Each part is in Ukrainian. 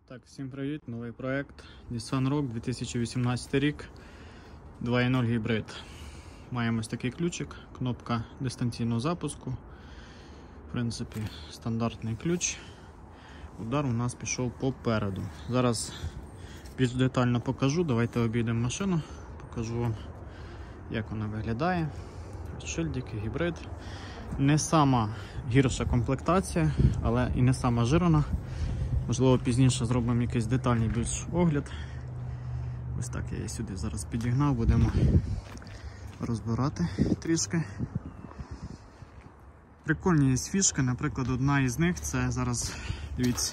Так, всім привіт, новий проект Nissan Rogue 2018 рік, 2.0 гібрид. Маємо ось такий ключик, кнопка дистанційного запуску. В принципі, стандартний ключ. Удар у нас пішов попереду. Зараз більш детально покажу, давайте обійдемо машину, покажу вам, як вона виглядає. Шильдики, гібрид. Не сама гірша комплектація, але і не сама жирна. Можливо, пізніше зробимо якийсь детальний більш огляд. Ось так я її сюди зараз підігнав, будемо розбирати трішки. Прикольні є фішки, наприклад, одна із них це зараз, дивіться,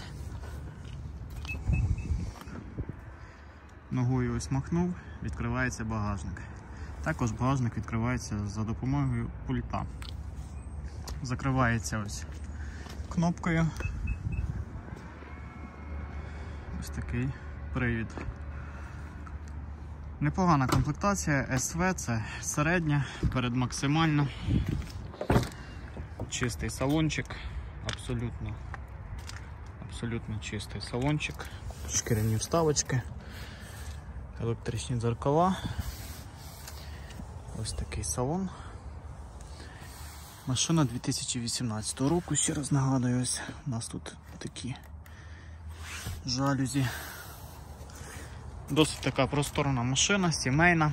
ногою ось махнув, відкривається багажник. Також багажник відкривається за допомогою пульта. Закривається ось кнопкою. Ось такий привід. Непогана комплектація, СВ це середня, перед максимально. Чистий салончик, абсолютно чистий салончик, шкіряні вставочки, електричні дзеркала. Ось такий салон. Машина 2018 року, ще раз нагадую, ось у нас тут такі жалюзі. Досить така просторна машина, сімейна.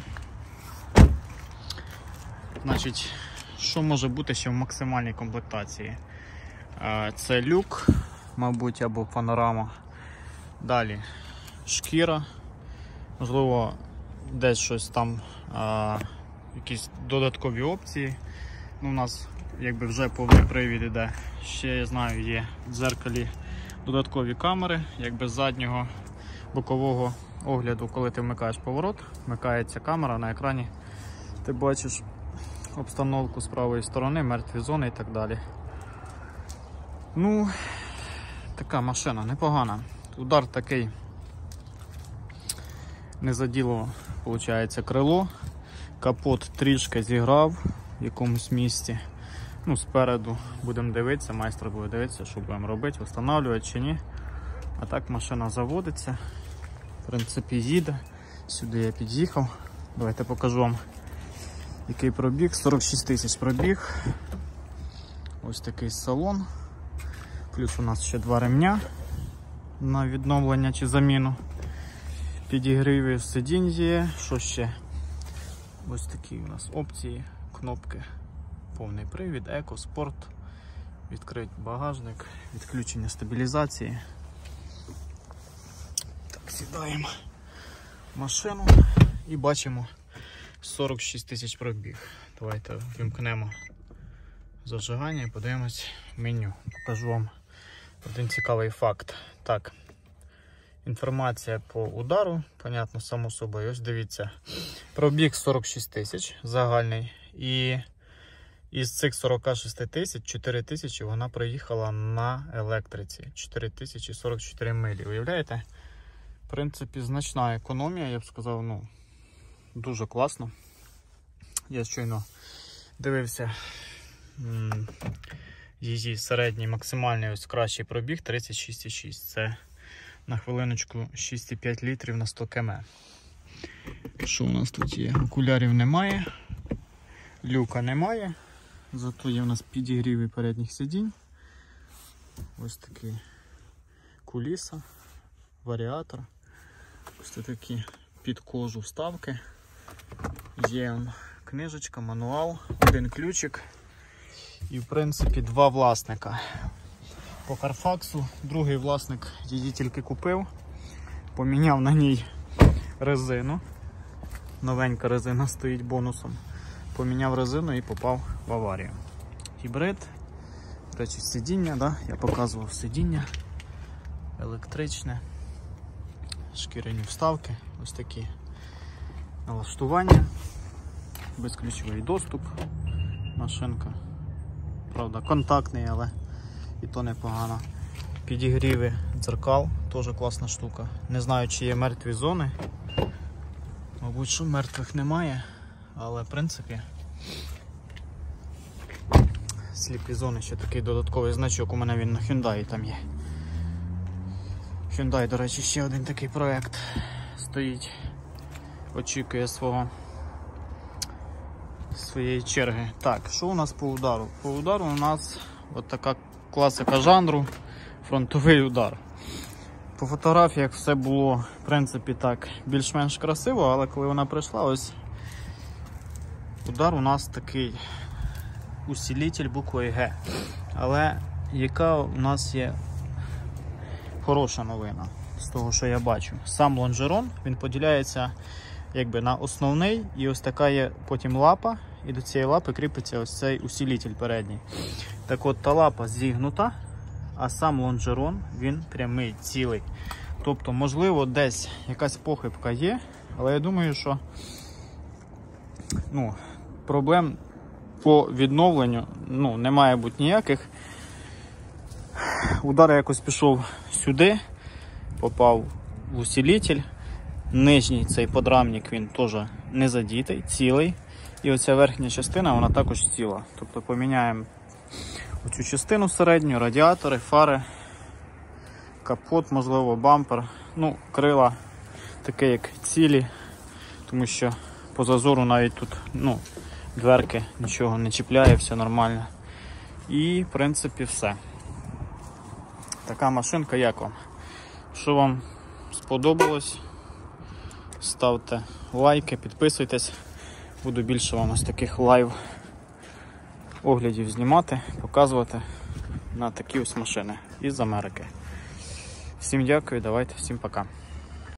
Значить, що може бути ще в максимальній комплектації? Це люк, мабуть, або панорама. Далі шкіра, можливо, десь щось там, якісь додаткові опції. Ну, у нас якби вже повний привід іде. Ще, я знаю, є в дзеркалі додаткові камери, якби з заднього бокового огляду, коли ти вмикаєш поворот, вмикається камера на екрані, ти бачиш обстановку з правої сторони, мертві зони і так далі. Ну, така машина непогана. Удар такий, не заділо, виходить, крило, капот трішки зіграв в якомусь місці. Ну, спереду будемо дивитися, майстер буде дивитися, що будемо робити, встановлювати чи ні. А так машина заводиться, в принципі їде. Сюди я під'їхав. Давайте покажу вам, який пробіг. 46 тисяч пробіг. Ось такий салон. Плюс у нас ще два ремня на відновлення чи заміну. Підігріві сидінь є. Що ще? Ось такі у нас опції, кнопки. Повний привід, еко, спорт, відкрити багажник, відключення стабілізації. Так, сідаємо в машину і бачимо 46 тисяч пробіг. Давайте вимкнемо зажигання і подивимось меню. Покажу вам один цікавий факт. Так, інформація по удару, понятно, само собою. Ось дивіться, пробіг 46 тисяч загальний, і із цих 46 тисяч, 4 тисячі вона проїхала на електриці. 4044 милі. Уявляєте? В принципі, значна економія, я б сказав, ну, дуже класно. Я щойно дивився її середній, максимальний ось кращий пробіг 36,6. Це на хвилиночку 6,5 літрів на 100 км. Що у нас тут є? Окулярів немає, люка немає. Зато є у нас підігріви передніх сидінь. Ось такі куліса, варіатор. Ось такі під кожу вставки. Є книжечка, мануал, один ключик. І в принципі два власника. По Carfax другий власник її тільки купив. Поміняв на ній резину. Новенька резина стоїть бонусом. Поміняв резину і попав в аварію. Гібрид, до речі, сидіння, да? Я показував сидіння, електричне, шкіряні вставки, ось такі налаштування, безключовий доступ, машинка, правда, контактний, але і то непогано. Підігріви дзеркал, теж класна штука. Не знаю, чи є мертві зони, мабуть, що мертвих немає. Але, в принципі, сліпі зони, ще такий додатковий значок, у мене він на Hyundai там є. Hyundai, до речі, ще один такий проект стоїть, очікує своєї черги. Так, що у нас по удару? По удару у нас от така класика жанру, фронтовий удар. По фотографіях все було, в принципі, так, більш-менш красиво, але коли вона прийшла, ось удар у нас такий усилитель буквою Г. Але яка у нас є хороша новина з того, що я бачу? Сам лонжерон, він поділяється якби на основний, і ось така є потім лапа, і до цієї лапи кріпиться ось цей усилитель передній. Так от, та лапа зігнута, а сам лонжерон, він прямий, цілий. Тобто, можливо, десь якась похибка є, але я думаю, що проблем по відновленню не має бути ніяких. Удар якось пішов сюди, попав в усилитель. Нижній цей подрамник, він теж не задітий, цілий. І оця верхня частина, вона також ціла. Тобто поміняємо оцю частину середню, радіатори, фари, капот, можливо, бампер. Крила таке як цілі, тому що по зазору навіть тут дверки нічого не чіпляє, все нормально. І в принципі все. Така машинка, як вам? Що вам сподобалось? Ставте лайки, підписуйтесь. Буду більше вам ось таких лайв оглядів знімати, показувати на такі ось машини із Америки. Всім дякую, давайте, всім пока.